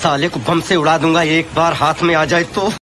साले को बम से उड़ा दूंगा एक बार हाथ में आ जाए तो।